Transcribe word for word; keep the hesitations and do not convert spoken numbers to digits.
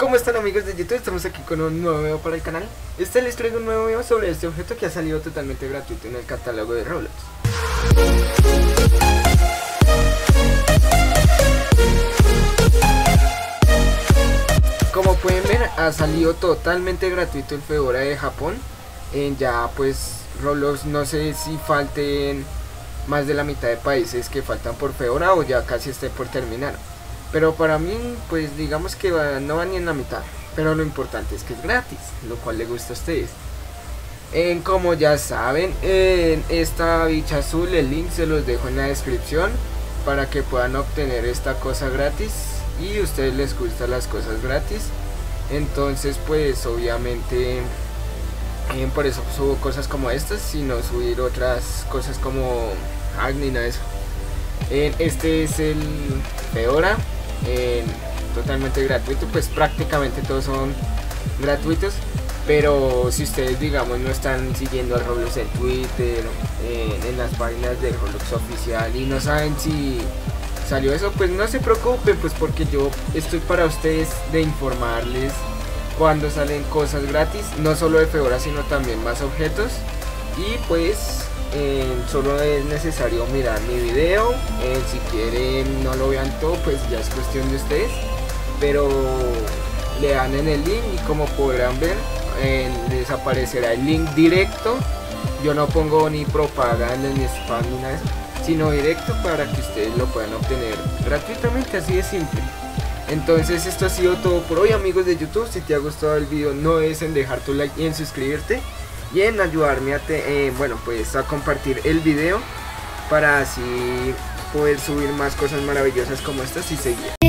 ¿Cómo están, amigos de YouTube? Estamos aquí con un nuevo video para el canal. Este les traigo un nuevo video sobre este objeto que ha salido totalmente gratuito en el catálogo de Roblox. Como pueden ver, ha salido totalmente gratuito el Fedora de Japón. En ya pues Roblox, no sé si falten más de la mitad de países que faltan por Fedora o ya casi esté por terminar. Pero para mí, pues digamos que va, no va ni en la mitad. Pero lo importante es que es gratis, lo cual le gusta a ustedes. En, como ya saben, en esta bicha azul, el link se los dejo en la descripción para que puedan obtener esta cosa gratis. Y a ustedes les gustan las cosas gratis. Entonces pues obviamente eh, por eso subo cosas como estas, sino subir otras cosas como Agni, nada de eso. Eh, este es el Fedora. Eh, totalmente gratuito, pues prácticamente todos son gratuitos, pero si ustedes digamos no están siguiendo al Roblox en Twitter, eh, en las páginas del Roblox oficial y no saben si salió eso, pues no se preocupen, pues porque yo estoy para ustedes de informarles cuando salen cosas gratis, no solo de Fedora sino también más objetos. Y pues Eh, solo es necesario mirar mi video, eh, si quieren no lo vean todo, pues ya es cuestión de ustedes, pero le dan en el link y como podrán ver eh, les aparecerá el link directo. Yo no pongo ni propaganda ni spam ni nada de eso, sino directo para que ustedes lo puedan obtener gratuitamente, así de simple. Entonces esto ha sido todo por hoy, amigos de YouTube. Si te ha gustado el video, no es en dejar tu like y en suscribirte y en ayudarme a, te, eh, bueno, pues a compartir el video para así poder subir más cosas maravillosas como estas y seguir.